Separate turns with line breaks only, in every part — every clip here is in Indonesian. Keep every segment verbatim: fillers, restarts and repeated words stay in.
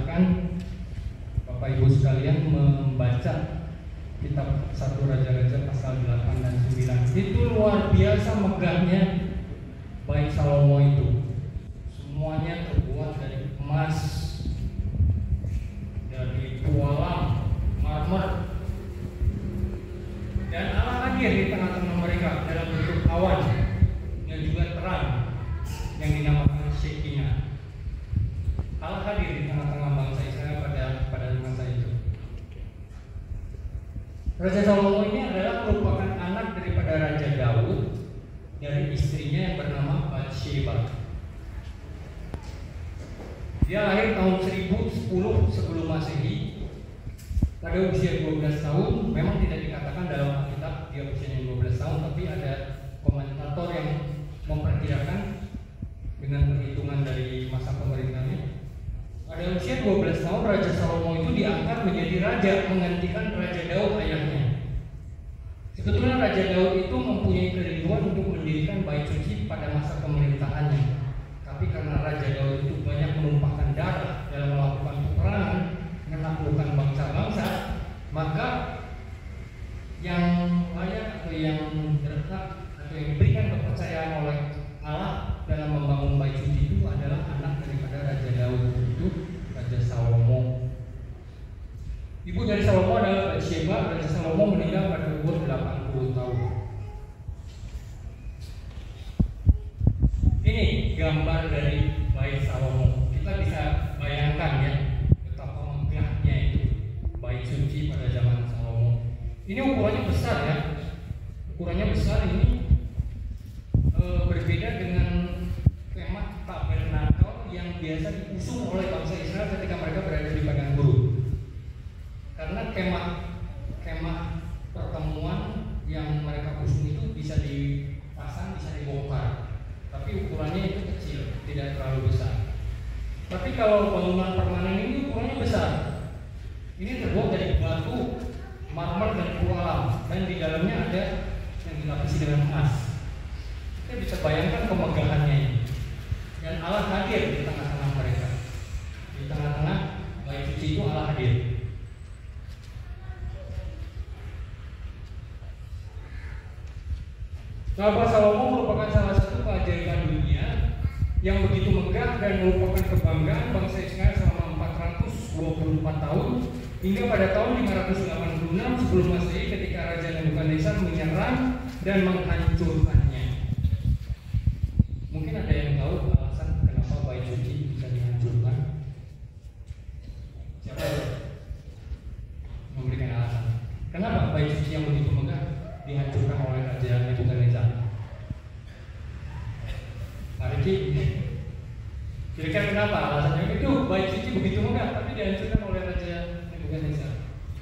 persilahkan Bapak Ibu sekalian membaca kitab satu Raja-Raja pasal delapan dan sembilan. Itu luar biasa megahnya bait Salomo itu. Semuanya terbuat dari emas, dari pualam, marmer. Dan Allah hadir di tengah-tengah mereka dalam bentuk awan yang juga terang yang dinamakan Shekinah. Allah hadir di tengah-tengah bangsa Israel pada pada masa itu. Raja Salomo ini adalah merupakan anak daripada Raja Daud dari istrinya yang bernama Batsheba. Dia lahir tahun seribu sepuluh sebelum Masehi pada usia dua belas tahun. Memang tidak dikatakan dalam Alkitab dia usianya dua belas tahun, tapi ada komentator yang memperkirakan dengan perhitungan dari masa pemerintahnya. Pada usia dua belas tahun Raja Salomo itu diangkat menjadi raja menggantikan Raja Daud ayahnya. Sebetulnya Raja Daud itu mempunyai kerinduan untuk mendirikan bait suci pada masa pemerintahannya. Tapi karena Raja Daud itu banyak menumpahkan darah dalam melakukan peperangan, menaklukkan bangsa-bangsa, maka yang layak atau yang berhak atau yang diberikan kepercayaan oleh Allah dalam membangun bait suci itu adalah anak daripada Raja Daud, itu Raja Salomo. Ibu dari Salomo adalah Batsheba. Raja Salomo meninggal pada umur delapan puluh tahun. Ini gambar dari bait Salomo. Kita bisa bayangkan ya betapa megahnya itu bait suci pada zaman Salomo. Ini ukurannya besar ya. Ukurannya besar ini e, berbeda dengan kemah tabernakel yang biasa diusung oleh bangsa Israel ketika mereka berada di padang gurun. Karena kemah kemah pertemuan yang mereka usung itu bisa dipasang, bisa dibongkar. Tapi ukurannya itu kecil, tidak terlalu besar. Tapi kalau bangunan permanen ini ukurannya besar. Ini terbuat dari batu, marmer dan pualam, dan di dalamnya ada yang dilapisi dengan emas. Kita bisa bayangkan kemegahannya ini. Dan Allah hadir di tengah-tengah mereka. Di tengah-tengah bait suci itu Allah hadir. Kaabah Salomo merupakan salah satu keajaiban dunia yang begitu megah dan merupakan kebanggaan bangsa Israel selama empat ratus dua puluh empat tahun hingga pada tahun lima ratus delapan puluh enam sebelum Masehi ketika Raja Nebukadnezar menyerang dan menghancurkannya. Mungkin ada yang tahu alasan kenapa bait suci bisa dihancurkan? Siapa yang memberikan alasan? Kenapa bait suci yang begitu megah dihancurkan oleh Raja Nebukadnezar? Mari kira-kira kenapa alasannya? Itu bait suci begitu megah tapi dihancurkan oleh Raja Nebukadnezar.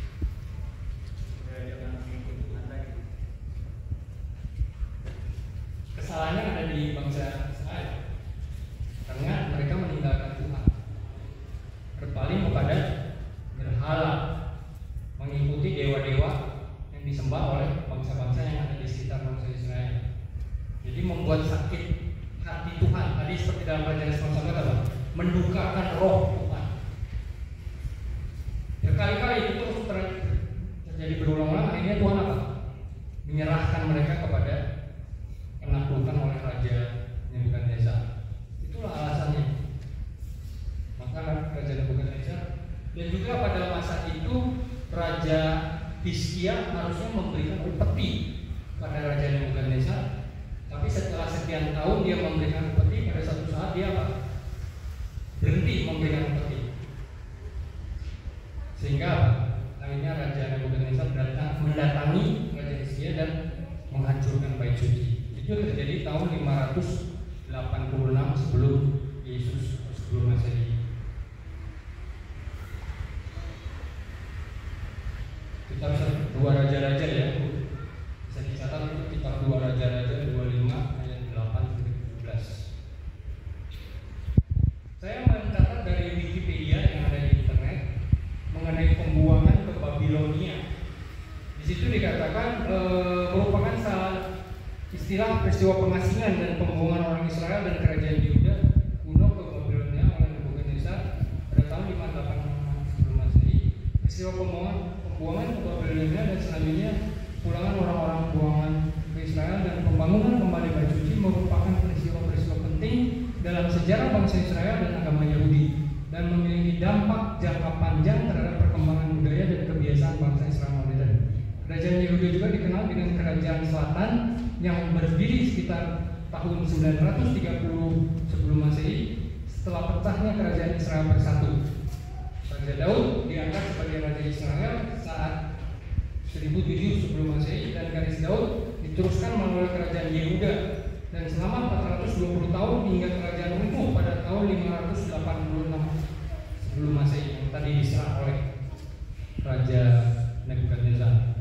Kesalahannya ada di bangsa Israel karena mereka meninggalkan Tuhan, berpaling kepada berhala, mengikuti dewa-dewa yang disembah oleh bangsa-bangsa yang ada di sekitar bangsa Israel. Jadi membuat sakit hati Tuhan. Tadi seperti dalam pelajaran semalam apa? Mendukakan roh Tuhan. Berkali-kali itu terus terjadi berulang-ulang. Akhirnya Tuhan apa? Menyerahkan mereka kepada penaklukan oleh Raja Nebukadnezar. Itulah alasannya. Maka Raja Nebukadnezar dan juga pada masa itu Raja Hizkia harusnya memberikan upeti pada Raja Nebukadnezar, tapi setelah sekian tahun dia memberikan upeti, pada satu saat dia apa? Berhenti memberikan upeti. Sehingga akhirnya Raja Nebukadnezar datang mendatangi Raja Hizkia dan menghancurkan bait suci. Itu terjadi tahun lima ratus delapan puluh enam sebelum Yesus, sebelum Masehi. Kitab dua Raja-Raja ya, bisa dicatat itu kitab dua Raja-Raja dua puluh lima ayat delapan sampai tujuh belas. Saya mencatat dari Wikipedia yang ada di internet mengenai pembuangan ke Babilonia. Di situ dikatakan e, merupakan salah istilah peristiwa pengasingan dan pembuangan orang Israel dan kerajaan Yehuda kuno ke Babilonia oleh Nebukadnezar pada tahun lima ratus delapan puluh peristiwa pembuangan, pembuangan ke Babilonia dan selanjutnya pulangan orang-orang buangan ke Israel dan pembangunan kembali Bait Suci merupakan peristiwa-peristiwa penting dalam sejarah bangsa Israel dan agama Yahudi dan memiliki dampak jangka panjang terhadap perkembangan budaya dan kebiasaan bangsa Israel modern. Kerajaan Yehuda juga dikenal dengan Kerajaan Selatan yang berdiri sekitar tahun sembilan ratus tiga puluh sebelum Masehi setelah pecahnya Kerajaan Israel bersatu. Raja Daud diangkat sebagai Raja Israel saat seribu tujuh sebelum Masehi dan garis Daud diteruskan melalui Kerajaan Yehuda dan selama empat ratus dua puluh tahun hingga Kerajaan lumpuh pada tahun lima ratus delapan puluh enam sebelum Masehi yang tadi diserang oleh Raja Nebukadnezar.